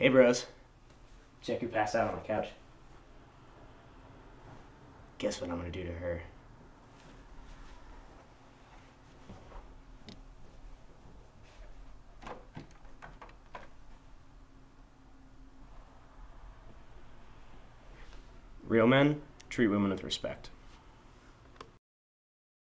Hey bros, check who passed out on the couch. Guess what I'm gonna do to her. Real men treat women with respect.